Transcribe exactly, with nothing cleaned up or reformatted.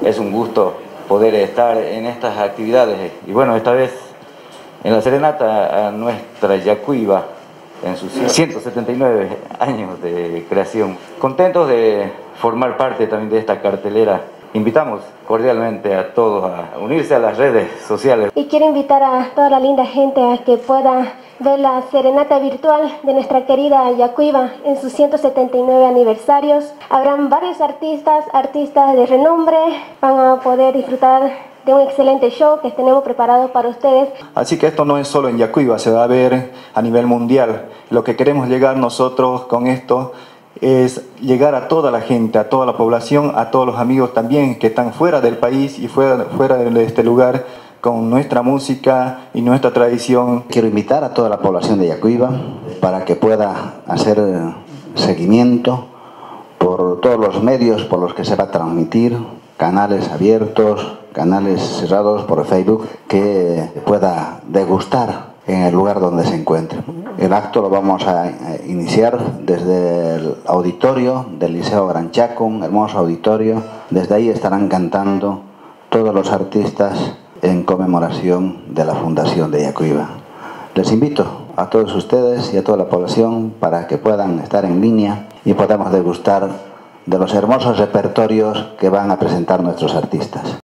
Es un gusto poder estar en estas actividades y bueno, esta vez en la serenata a nuestra Yacuiba en sus ciento setenta y nueve años de creación. Contentos de formar parte también de esta cartelera. Invitamos cordialmente a todos a unirse a las redes sociales. Y quiero invitar a toda la linda gente a que pueda ver la serenata virtual de nuestra querida Yacuiba en sus ciento setenta y nueve aniversarios. Habrán varios artistas, artistas de renombre, van a poder disfrutar de un excelente show que tenemos preparado para ustedes. Así que esto no es solo en Yacuiba, se va a ver a nivel mundial. Lo que queremos llegar nosotros con esto es llegar a toda la gente, a toda la población, a todos los amigos también que están fuera del país y fuera, fuera de este lugar con nuestra música y nuestra tradición. Quiero invitar a toda la población de Yacuiba para que pueda hacer seguimiento por todos los medios por los que se va a transmitir, canales abiertos, canales cerrados por Facebook, que pueda degustar en el lugar donde se encuentre. El acto lo vamos a iniciar desde el auditorio del Liceo Gran Chaco, un hermoso auditorio. Desde ahí estarán cantando todos los artistas en conmemoración de la fundación de Yacuiba. Les invito a todos ustedes y a toda la población para que puedan estar en línea y podamos degustar de los hermosos repertorios que van a presentar nuestros artistas.